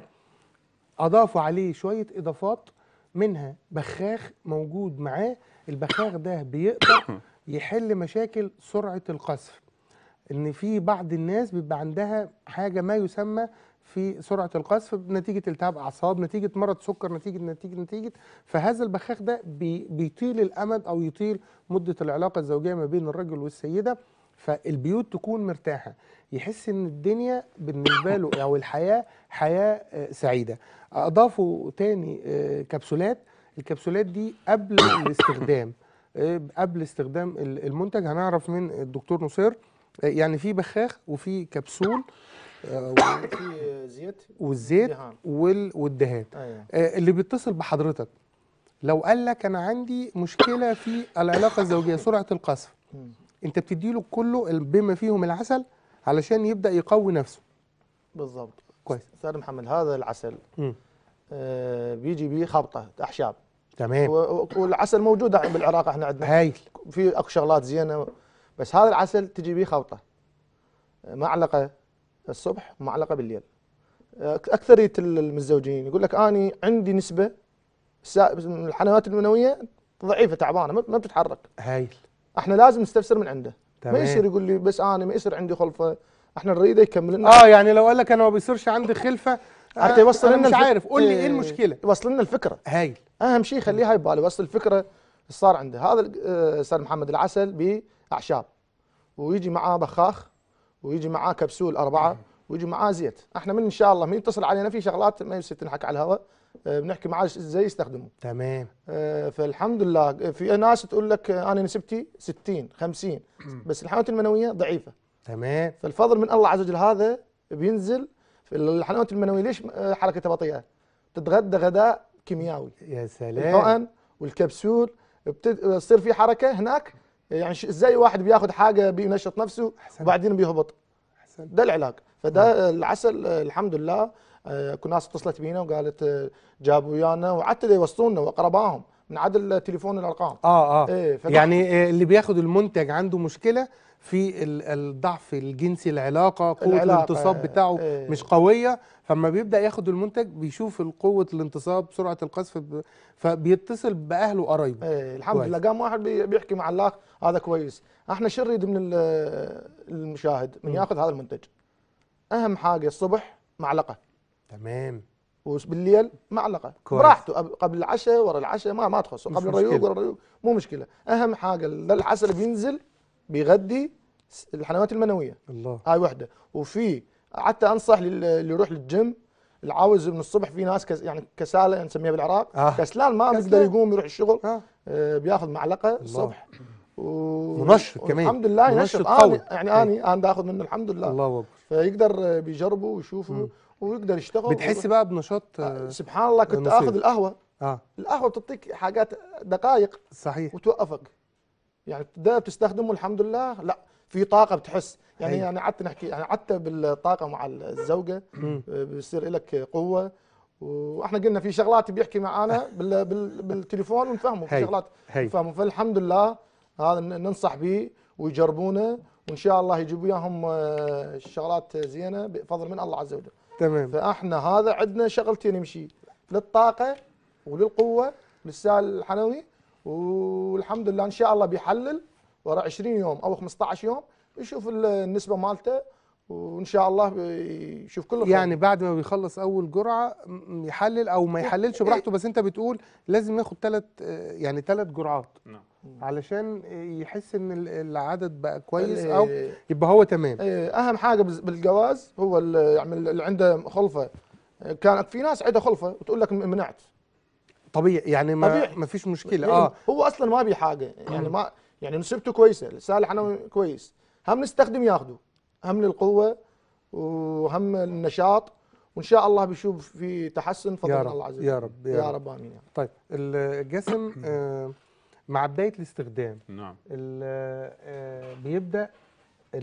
اضافوا عليه شويه اضافات، منها بخاخ موجود معاه. البخاخ ده بيقدر يحل مشاكل سرعه القذف. ان في بعض الناس بيبقى عندها حاجه ما يسمى في سرعه القذف نتيجه التهاب اعصاب، نتيجه مرض سكر، نتيجه فهذا البخاخ ده بيطيل الامد او يطيل مده العلاقه الزوجيه ما بين الرجل والسيده، فالبيوت تكون مرتاحه، يحس ان الدنيا بالنسبه له او الحياه حياه سعيده. اضافوا تاني كبسولات. الكبسولات دي قبل الاستخدام، قبل استخدام المنتج هنعرف من الدكتور نصير. يعني في بخاخ وفي كبسول وفي زيت والزيت والدهان. أيوة. اللي بيتصل بحضرتك لو قال لك انا عندي مشكله في العلاقه الزوجيه سرعه القذف، انت بتديله كله بما فيهم العسل علشان يبدا يقوي نفسه. بالضبط. كويس. استاذ محمد، هذا العسل بيجي بيه خبطه احشاب. تمام. والعسل موجود بالعراق، احنا عندنا هايل، في اكو شغلات زينه، بس هذا العسل تجي بيه خلطه، معلقه الصبح ومعلقه بالليل. اكثريه المتزوجين يقول لك اني عندي نسبه من الحملات المنويه ضعيفه تعبانه ما بتتحرك. هايل. احنا لازم نستفسر من عنده. تمام. ما يصير يقول لي بس انا ما يصير عندي خلفه، احنا نريده يكمل لنا. يعني لو قال لك انا ما بيصيرش عندي خلفه، حتى يوصل لنا مش عارف، قول لي ايه المشكله. يوصل لنا الفكره. هايل. اهم شيء خليها ببالي، وصل الفكره صار عنده. هذا استاذ محمد العسل باعشاب، ويجي معاه بخاخ، ويجي معاه كبسول 4، ويجي معاه زيت. احنا من ان شاء الله من يتصل علينا في شغلات ما يصير تنحكى على الهواء، بنحكي معاه ازاي يستخدمه. تمام. فالحمد لله في ناس تقول لك انا نسبتي 60 50 بس الحملات المنويه ضعيفه. تمام. فالفضل من الله عز وجل هذا بينزل في الحملات المنويه. ليش حركتها بطيئه؟ تتغذى غذاء كيميائي. يا سلام. الحقن والكبسول بتصير في حركه هناك، يعني ازاي واحد بياخذ حاجه بينشط نفسه وبعدين بيهبط. ده العلاج. فده العسل الحمد لله. كل ناس اتصلت بينا وقالت جابوا ويانا، وحتى يوصلونا واقربائهم من عدل التليفون والارقام. إيه يعني اللي بياخد المنتج عنده مشكله في الضعف الجنسي، العلاقه قوه الانتصاب بتاعه مش قويه، فلما بيبدا ياخد المنتج بيشوف قوه الانتصاب سرعه القذف، فبيتصل باهله وقرايبه. الحمد لله. قام واحد بيحكي مع الله هذا كويس. احنا شو نريد من المشاهد من ياخذ هذا المنتج؟ اهم حاجه الصبح معلقه. تمام. وبالليل معلقه كويس. براحته، قبل العشاء ورا العشاء ما تخصه، قبل الريوق ورا الريوق مو مشكله. اهم حاجه العسل بينزل بيغذي الحملات المنويه. الله. هاي وحده. وفي حتى انصح اللي يروح للجيم العاوز من الصبح، في ناس يعني كساله نسميها بالعراق، كسلان ما بيقدر يقوم يروح الشغل، بياخذ معلقه الصبح منشط كمان. الحمد لله ينشط قوي. يعني انا باخذ منه الحمد لله. الله اكبر. فيقدر بيجربه ويشوفه ويقدر يشتغل. بتحس بقى بنشاط. سبحان الله. كنت اخذ القهوه. القهوه بتعطيك حاجات دقائق صحيح وتوقفك. يعني ده بتستخدمه الحمد لله، لا في طاقه بتحس. يعني قعدت نحكي، يعني حتى بالطاقه مع الزوجه بيصير لك قوه. واحنا قلنا في شغلات بيحكي معانا بالتليفون ونفهمه، في شغلات نفهمه. فالحمد لله هذا ننصح به ويجربونه، وان شاء الله يجيبوا وياهم شغلات زينه بفضل من الله عز وجل. تمام. فاحنا هذا عندنا شغلتين نمشي للطاقه وللقوه للسائل الحنوي، والحمد لله ان شاء الله بيحلل ورا 20 يوم او 15 يوم يشوف النسبه مالته، وان شاء الله يشوف كل خير. يعني بعد ما بيخلص اول جرعه يحلل او ما يحللش براحته، بس انت بتقول لازم ياخد 3 جرعات علشان يحس ان العدد بقى كويس او يبقى هو تمام. اهم حاجه بالجواز هو اللي عنده خلفه. كانت في ناس عندها خلفه وتقول لك منعت. طبيعي يعني ما فيش مشكله. هو اصلا ما بي حاجه، يعني ما يعني نسبته كويسه، السائل الحنوي كويس. هم نستخدم ياخذه، هم للقوه وهم النشاط، وان شاء الله بيشوف في تحسن فضل من الله عز وجل. يا رب يا رب امين. طيب الجسم مع بدايه الاستخدام نعم بيبدا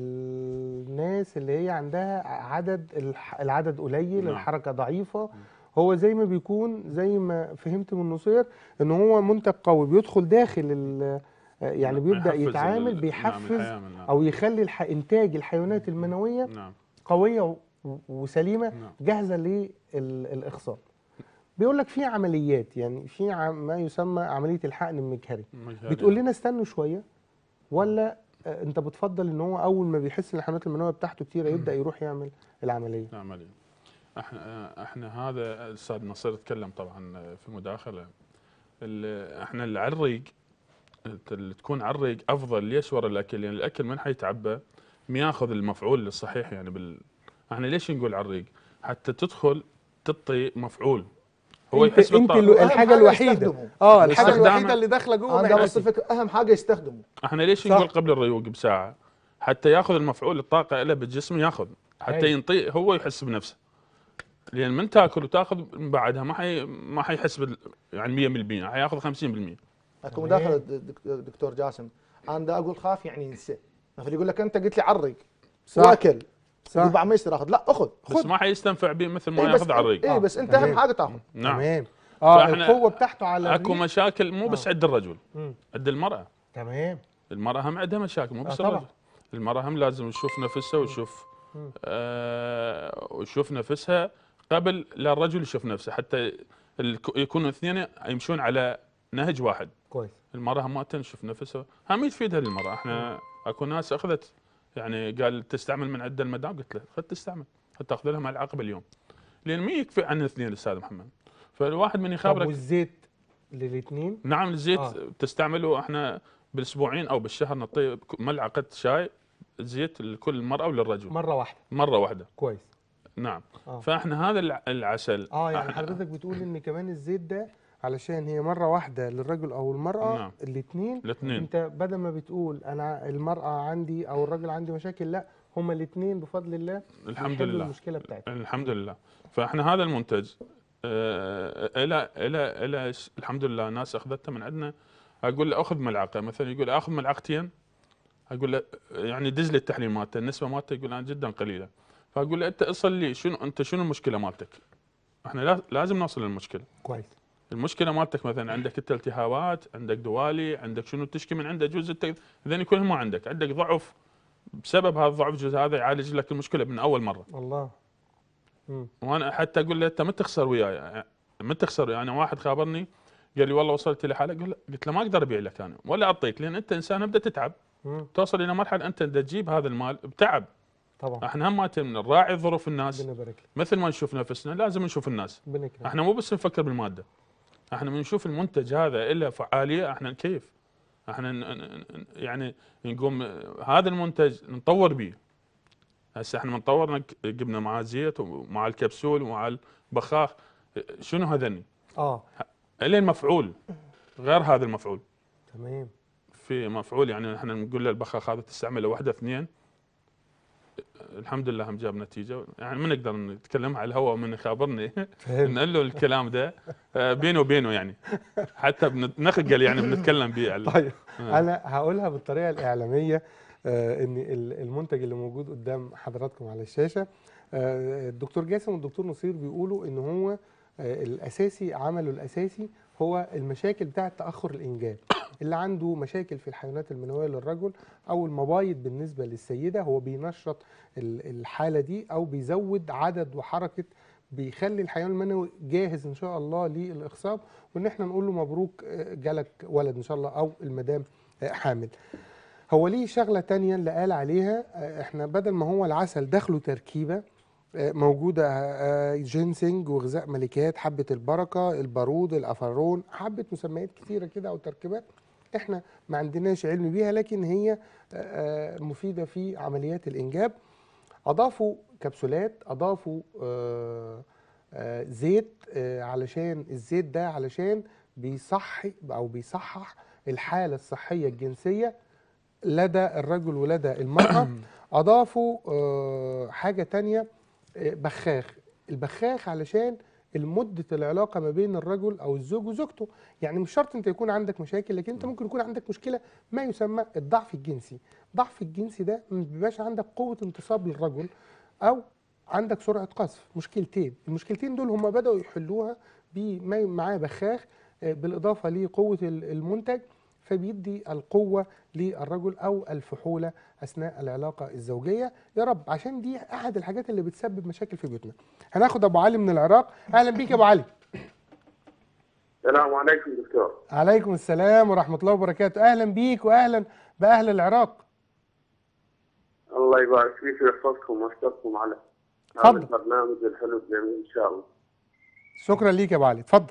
الناس اللي هي عندها العدد قليل، نعم. الحركه ضعيفه، هو زي ما بيكون، زي ما فهمت من نصير، ان هو منتج قوي بيدخل داخل يعني بيبدا يتعامل بيحفز او يخلي انتاج الحيوانات المنويه قويه وسليمه جاهزه للاخصاب. بيقول لك في عمليات، يعني في ما يسمى عمليه الحقن المجهري. بتقول لنا استنوا شويه، ولا انت بتفضل ان هو اول ما بيحس ان الحيوانات المنويه بتاعته كتيره يبدا يروح يعمل العمليه؟ احنا هذا الاستاذ نصير اتكلم طبعا في مداخله. احنا العريق تكون عريق افضل. ليش ورا الاكل؟ يعني الاكل من حيتعبى ما ياخذ المفعول الصحيح. يعني احنا ليش نقول عريق؟ حتى تدخل تعطي مفعول. هو يحس انت الحاجه الوحيده الحاجه الوحيده اللي داخله جوه. انا بس الفكره اهم حاجه يستخدمه. احنا ليش نقول قبل الريوق بساعه؟ حتى ياخذ المفعول الطاقه له بالجسم، ياخذ حتى ينطي هو يحس بنفسه. لان من تاكل وتاخذ من بعدها ما حيحس يعني 100%، حياخذ 50%. اكو مداخله دكتور جاسم، انا دا اقول خاف يعني ينسى. مثلا يقول لك انت قلت لي عرق واكل، صح، بعد ما يصير اخذ، لا اخذ بس ما حيستنفع به مثل ما ياخذ عرق. بس انت اهم حاجه تاخذ. نعم تمام. القوه بتاعته على اكو مشاكل مو بس عند الرجل، عند المراه. تمام. المراه هم عندها مشاكل مو بس الرجل. المراه هم لازم تشوف نفسها وتشوف نفسها قبل لا الرجل يشوف نفسه، حتى يكونوا الاثنين يمشون على نهج واحد. كويس. المراه ما تنشوف نفسها، هم يفيدها للمراه. احنا اكو ناس اخذت، يعني قال تستعمل من عند المدام، قلت له خذ تستعمل، حتى تاخذ لها ملعقه باليوم، لان ما يكفي عن الاثنين استاذ محمد. فالواحد من يخابرك. والزيت للاثنين؟ نعم الزيت تستعمله. احنا بالاسبوعين او بالشهر نعطي ملعقه شاي زيت لكل مرأة وللرجل مرة واحدة. كويس. نعم. فاحنا هذا العسل يعني حضرتك بتقول ان كمان الزيت ده علشان هي مرة واحدة للرجل او المرأة. نعم. الاثنين. انت بدل ما بتقول انا المرأة عندي او الرجل عندي مشاكل، لا، هما الاثنين بفضل الله الحمد لله المشكلة بتاعتهم. الحمد لله. فاحنا هذا المنتج الى الحمد لله ناس اخذتها من عندنا. اقول له اخذ ملعقه، مثلا يقول اخذ ملعقتين، اقول له يعني دز لي التحليل مالته، النسبه مالته يقول انا جدا قليله. فاقول له انت اصل لي شنو المشكله مالتك؟ احنا لازم نوصل للمشكله. كويس. المشكله مالتك مثلا عندك انت التهابات، عندك دوالي، عندك شنو تشكي من عنده، جزء هذين كلهم ما عندك ضعف، بسبب هذا الضعف الجزء هذا يعالج لك المشكله من اول مره. الله. وانا حتى اقول له انت ما تخسر وياي، ما تخسر. يعني واحد خابرني قال لي والله وصلت لحاله، قلت له ما اقدر ابيع لك انا ولا اعطيك، لان انت انسان بدأت تتعب. توصل الى مرحله انت تجيب هذا المال بتعب. طبعا. احنا هم نراعي ظروف الناس مثل ما نشوف نفسنا، لازم نشوف الناس. احنا مو بس نفكر بالماده، احنا بنشوف المنتج هذا له فعاليه، احنا كيف احنا يعني نقوم هذا المنتج نطور به. هسه احنا بنطور، جبنا مع زيت ومع الكبسول ومع البخاخ، شنو هذني؟ الين مفعول غير هذا المفعول. تمام. في مفعول، يعني احنا نقول له البخاخ هذا تستعمله واحده اثنين، الحمد لله هم جاب نتيجه. يعني ما نقدر نتكلم على الهواء من يخابرني نقول له الكلام ده بينه وبينه، يعني حتى بنخجل يعني بنتكلم به. طيب انا هقولها بالطريقه الاعلاميه، ان المنتج اللي موجود قدام حضراتكم على الشاشه، الدكتور جاسم والدكتور نصير بيقولوا ان هو الاساسي، عمله الاساسي هو المشاكل بتاعه تاخر الانجاب. اللي عنده مشاكل في الحيوانات المنويه للرجل او المبايض بالنسبه للسيده، هو بينشط الحاله دي او بيزود عدد وحركه، بيخلي الحيوان المنوي جاهز ان شاء الله للاخصاب، وان احنا نقول له مبروك جالك ولد ان شاء الله، او المدام حامل. هو ليه شغله تانية اللي قال عليها، احنا بدل ما هو العسل داخله تركيبه موجوده جينسينج وغذاء ملكات، حبه البركه، البارود، الافرون، حبه مسميات كثيره كده او تركيبات احنا ما عندناش علم بيها، لكن هي مفيده في عمليات الانجاب. اضافوا كبسولات، اضافوا زيت، علشان الزيت ده علشان بيصحي او بيصحح الحاله الصحيه الجنسيه لدى الرجل ولدى المراه. اضافوا حاجه تانية، بخاخ. البخاخ علشان مدة العلاقة ما بين الرجل أو الزوج وزوجته، يعني مش شرط أنت يكون عندك مشاكل، لكن أنت ممكن يكون عندك مشكلة ما يسمى الضعف الجنسي. الضعف الجنسي ده ما بيبقاش عندك قوة انتصاب للرجل، أو عندك سرعه قذف، مشكلتين، المشكلتين دول هم بداوا يحلوها معاه بخاخ بالاضافه لقوه المنتج، فبيدي القوه للرجل او الفحوله اثناء العلاقه الزوجيه. يا رب، عشان دي احد الحاجات اللي بتسبب مشاكل في بيوتنا. هناخد ابو علي من العراق. اهلا بيك يا ابو علي. السلام عليكم دكتور. عليكم السلام ورحمه الله وبركاته. اهلا بيك واهلا باهل العراق. الله يبارك فيك ويحفظكم ويحفظكم على هذا اتفضل. البرنامج الحلو الجميل ان شاء الله. شكرا ليك يا ابو علي، اتفضل.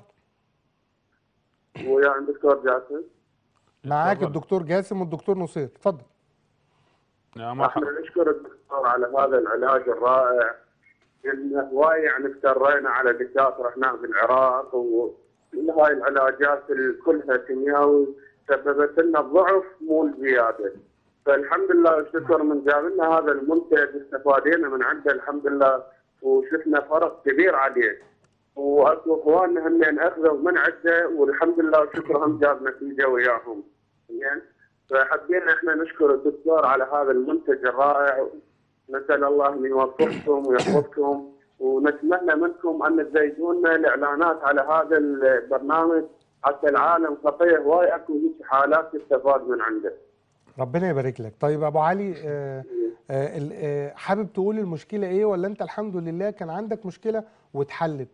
ويا الدكتور جاسم. معاك اتفضل. الدكتور جاسم والدكتور نصير، اتفضل. يا مرحبا. احنا نشكر الدكتور على هذا العلاج الرائع. إن هواي يعني افترينا على دكاتره هنا في العراق، وهاي العلاجات كلها كيميائي سببت لنا الضعف مو الزياده. فالحمد لله والشكر من جاب لنا هذا المنتج استفادينا من عنده الحمد لله، وشفنا فرق كبير عليه. واكو اخواننا هم اخذوا من عنده والحمد لله والشكر هم جاب نتيجه وياهم. زين، فحبينا احنا نشكر الدكتور على هذا المنتج الرائع. نسال الله ان يوفقكم ويحفظكم، ونتمنى منكم ان تزيدونا الاعلانات على هذا البرنامج حتى العالم خطيه هواي اكو هيك حالات تستفاد من عنده. ربنا يبارك لك. طيب ابو علي، حابب تقول المشكله ايه، ولا انت الحمد لله كان عندك مشكله واتحلت؟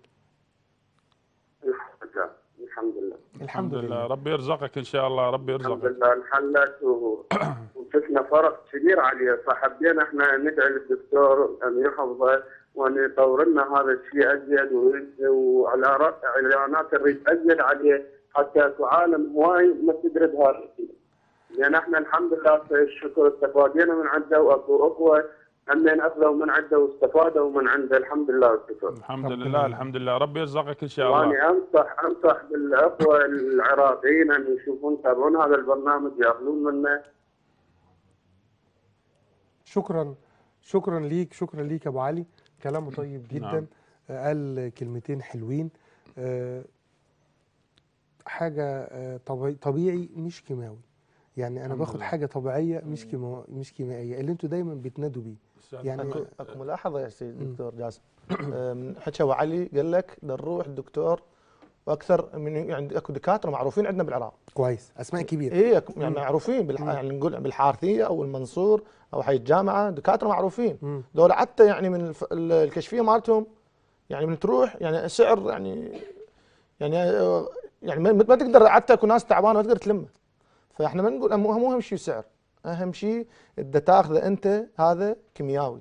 الحمد لله. الحمد لله. ربي يرزقك ان شاء الله، ربي الحمد يرزقك. لله انحلت وشفنا فرق كبير عليه، فحبينا احنا ندعي للدكتور ان يحفظه وان يطور لنا هذا الشيء ازيد، وعلى اعلانات نريد ازيد عليه حتى اكو عالم هواي ما تدري بهذا الشيء. لان احنا الحمد لله الشكر استفادينا من عنده، واكو اخوه همين اخذوا من عنده واستفادوا من عنده الحمد لله والشكر. الحمد لله الحمد لله، ربي يرزقك ان شاء الله. واني انصح بالاخوه العراقيين ان يشوفون يتابعون هذا البرنامج ياخذون منه. شكرا ليك، شكرا ليك يا ابو علي، كلامه طيب جدا. نعم. قال كلمتين حلوين. حاجه طبيعي مش كيماوي. يعني انا باخد حاجه طبيعيه مش كيميائيه اللي انتوا دايما بتنادوا بيه. يعني اكو ملاحظه يا سيدي دكتور جاسم، من حكى ابو علي قال لك نروح الدكتور، واكثر من يعني اكو دكاتره معروفين عندنا بالعراق. كويس، اسماء كبيره. اي يعني معروفين يعني نقول بالحارثيه او المنصور او حي الجامعه، دكاتره معروفين. دول حتى يعني من الكشفيه مالتهم يعني من تروح يعني سعر يعني ما تقدر، حتى اكو ناس تعبانه ما تقدر تلمه. فاحنا ما نقول مو اهم شيء سعر، اهم شيء انت تاخذه انت هذا كيميائي.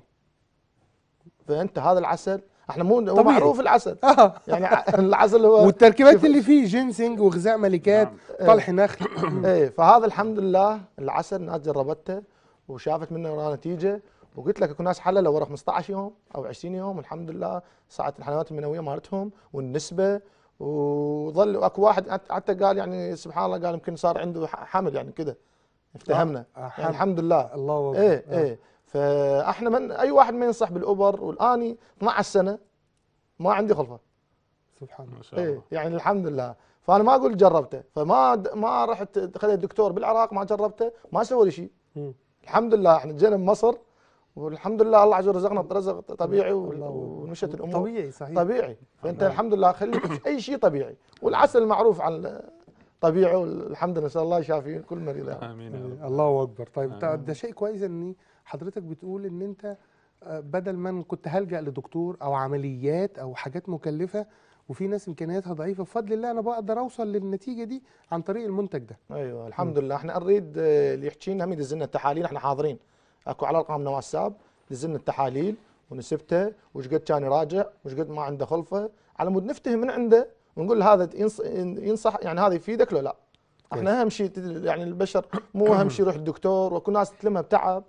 فانت هذا العسل احنا مو معروف العسل يعني العسل هو والتركيبات اللي فيه جينسينج وغذاء ملكات طلح نخل. ايه، فهذا الحمد لله العسل ناس جربته وشافت منه نتيجه، وقلت لك اكو ناس حللوا ورا 15 يوم او 20 يوم والحمد لله صارت الحملات المنويه مالتهم والنسبه، وظل اكو واحد حتى قال يعني سبحان الله قال يمكن صار عنده حمل يعني كذا افتهمنا يعني الحمد لله. الله اكبر. ايه فاحنا من اي واحد ما ينصح بالأوبر، والاني 12 سنه ما عندي خلفه سبحان الله. ما شاء الله. يعني الحمد لله. فانا ما اقول جربته، ما رحت خذيت الدكتور بالعراق ما جربته ما سوى لي شيء. الحمد لله احنا جينا من مصر والحمد لله الله عز وجل رزقنا رزق طبيعي ومشت الامور طبيعي. صحيح طبيعي. فانت الحمد لله خليك اي شيء طبيعي، والعسل معروف عن طبيعي والحمد لله، نسال الله يشافي كل مريض يعني. امين يا رب. الله اكبر. طيب ده شيء كويس ان حضرتك بتقول ان انت بدل ما كنت هلجأ لدكتور او عمليات او حاجات مكلفه وفي ناس امكانياتها ضعيفه، بفضل الله انا بقدر اوصل للنتيجه دي عن طريق المنتج ده. ايوه الحمد لله. احنا نريد اللي يحكي لنا هم يدز لنا التحاليل، احنا حاضرين اكو على ارقامنا واتساب، دز لنا التحاليل ونسبته وش قد كان يراجع وش قد ما عنده خلفه، على مود نفتهم من عنده ونقول هذا ينصح يعني هذا يفيدك لو لا. احنا اهم شيء يعني البشر مو اهم شيء يروح الدكتور، واكو ناس تلمها بتعب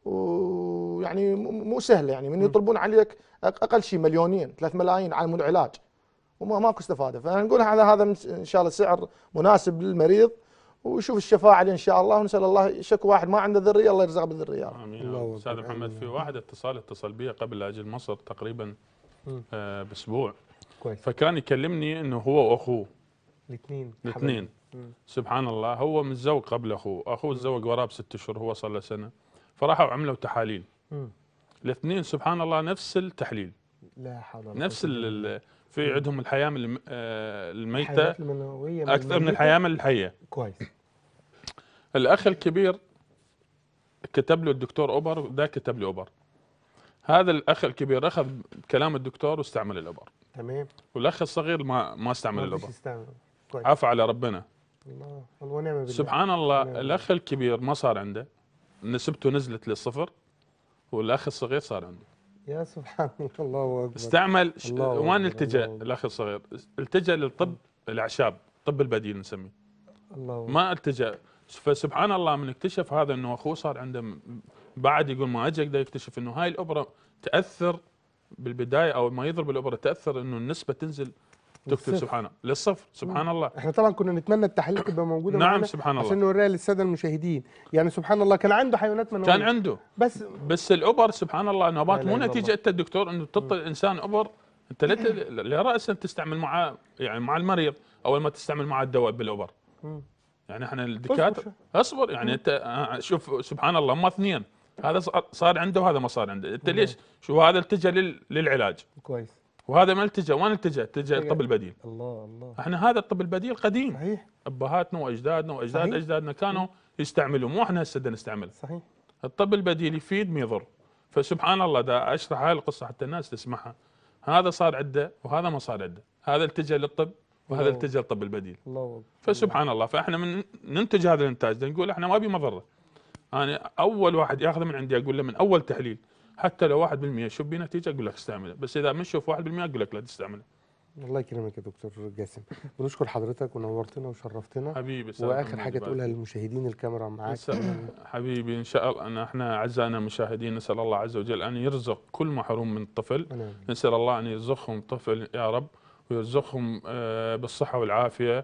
ويعني مو سهله يعني من يطلبون عليك اقل شيء 2 3 ملايين على مود علاج وما ماكو استفاده. فنقول هذا ان شاء الله سعر مناسب للمريض ويشوف الشفاعه عليه ان شاء الله، ونسال الله شكو واحد ما عنده ذريه الله يرزقه بالذريه. امين. استاذ محمد، في واحد اتصل بي قبل اجل مصر تقريبا باسبوع. كويس. فكان يكلمني انه هو واخوه الاثنين سبحان الله، هو متزوج قبل اخوه تزوج وراه ب6 اشهر، هو صار له سنه، فراحوا عملوا تحاليل. الاثنين سبحان الله نفس التحليل، لا حول ولا نفس قوة إلا بالله. في عندهم الحياه من الميته الحيوانات المنوية اكثر من الميتة. الحياه من الحيه. كويس. الاخ الكبير كتب له الدكتور اوبر، وده كتب له اوبر. هذا الاخ الكبير اخذ كلام الدكتور واستعمل الاوبر، تمام. والاخ الصغير ما استعمل ما الاوبر. رضيش يستعمل. كويس. عفى على ربنا. الله ونعم بالله. سبحان الله. نعم. الاخ الكبير ما صار عنده، نسبته نزلت للصفر، والاخ الصغير صار عنده. يا سبحان الله اكبر. استعمل الله وين أكبر، التجا الله أكبر. الاخ الصغير؟ التجا للطب الاعشاب، الطب البديل نسميه. الله أكبر. ما التجا. فسبحان الله من اكتشف هذا انه اخوه صار عنده بعد يقول ما اجى يقدر يكتشف انه هاي الابره تاثر بالبدايه، او ما يضرب الابره تاثر انه النسبه تنزل تكتب للصفر. سبحان الله للصفر. سبحان الله. احنا طبعا كنا نتمنى التحاليل تبقى موجوده نعم معانا سبحان الله. عشان نوريها للساده المشاهدين. يعني سبحان الله كان عنده حيوانات منويه، كان عنده بس الابر سبحان الله نوبات لا مو إله إلا نتيجه الله. انت الدكتور انه تعطي الانسان ابر انت لا راسا تستعمل مع يعني مع المريض اول ما تستعمل مع الدواء بالابر. مم. يعني احنا اصبر الدكاتره اصبر يعني انت شوف سبحان الله هم اثنين، هذا صار عنده وهذا ما صار عنده، انت ليش؟ شو هذا التجا للعلاج كويس. وهذا ما التجا، وين التجا؟ التجا الطب البديل. الله الله. احنا هذا الطب البديل قديم، صحيح ابهاتنا واجدادنا واجداد صحيح. اجدادنا كانوا يستعملوا، مو احنا هسه نستعمل. صحيح. الطب البديل يفيد ما يضر. فسبحان الله دا اشرح هاي القصه حتى الناس تسمعها. هذا صار عنده وهذا ما صار عنده، هذا التجا للطب وهذا الله. التجا للطب البديل. الله أكبر. فسبحان الله. فاحنا من ننتج هذا الانتاج نقول احنا ما بي مضره. انا اول واحد ياخذه من عندي اقول له من اول تحليل حتى لو 1% شوف بي نتيجه اقول لك استعمله، بس اذا ما نشوف 1% اقول لك لا تستعمله. الله يكرمك يا دكتور جاسم، بنشكر حضرتك ونورتنا وشرفتنا. حبيبي واخر حاجه تقولها للمشاهدين، الكاميرا معاك. حبيبي ان شاء الله احنا اعزائنا المشاهدين نسال الله عز وجل ان يرزق كل محروم من طفل، نسال الله ان يرزقهم طفل يا رب ويرزقهم بالصحه والعافيه.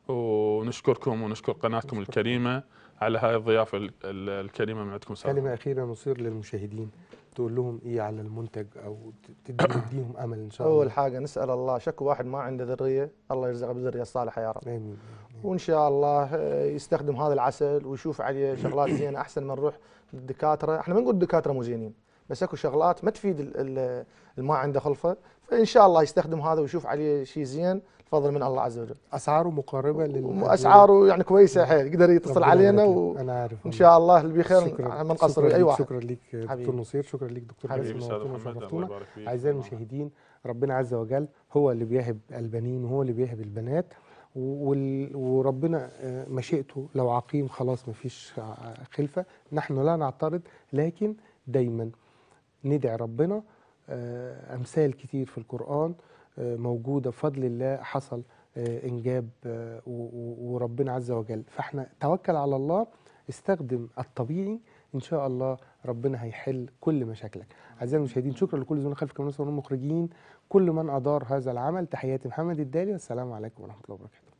ونشكركم ونشكر قناتكم الكريمه على هذه الضيافه الكريمه من عندكم. كلمه اخيره نصير للمشاهدين تقول لهم ايه على المنتج او تديهم امل ان شاء الله؟ اول حاجه نسال الله، شكو واحد ما عنده ذريه الله يرزقه بالذريه الصالحه يا رب. امين. وان شاء الله يستخدم هذا العسل ويشوف عليه شغلات زينه احسن ما نروح للدكاتره. احنا ما نقول الدكاتره مو زينين، بس اكو شغلات ما تفيد اللي ما عنده خلفه، فان شاء الله يستخدم هذا ويشوف عليه شيء زين بفضل من الله عز وجل. اسعاره مقاربه اسعاره يعني كويسه حيل، يقدر يتصل علينا انا عارف وان شاء الله اللي بخير ما نقصر اي واحد. شكرا ليك دكتور نصير، شكرا ليك دكتور حبيبي جاسم. اعزائي المشاهدين، ربنا عز وجل هو اللي بيهب البنين وهو اللي بيهب البنات، وربنا مشيئته لو عقيم خلاص ما فيش خلفه، نحن لا نعترض، لكن دايما ندعي ربنا. امثال كتير في القرآن موجودة بفضل الله، حصل إنجاب وربنا عز وجل، فاحنا توكل على الله، استخدم الطبيعي، إن شاء الله ربنا هيحل كل مشاكلك. أعزائي المشاهدين، شكرا لكل زملاء خلف الكاميرا والمخرجين، كل من أدار هذا العمل. تحياتي محمد الدالي، والسلام عليكم ورحمة الله وبركاته.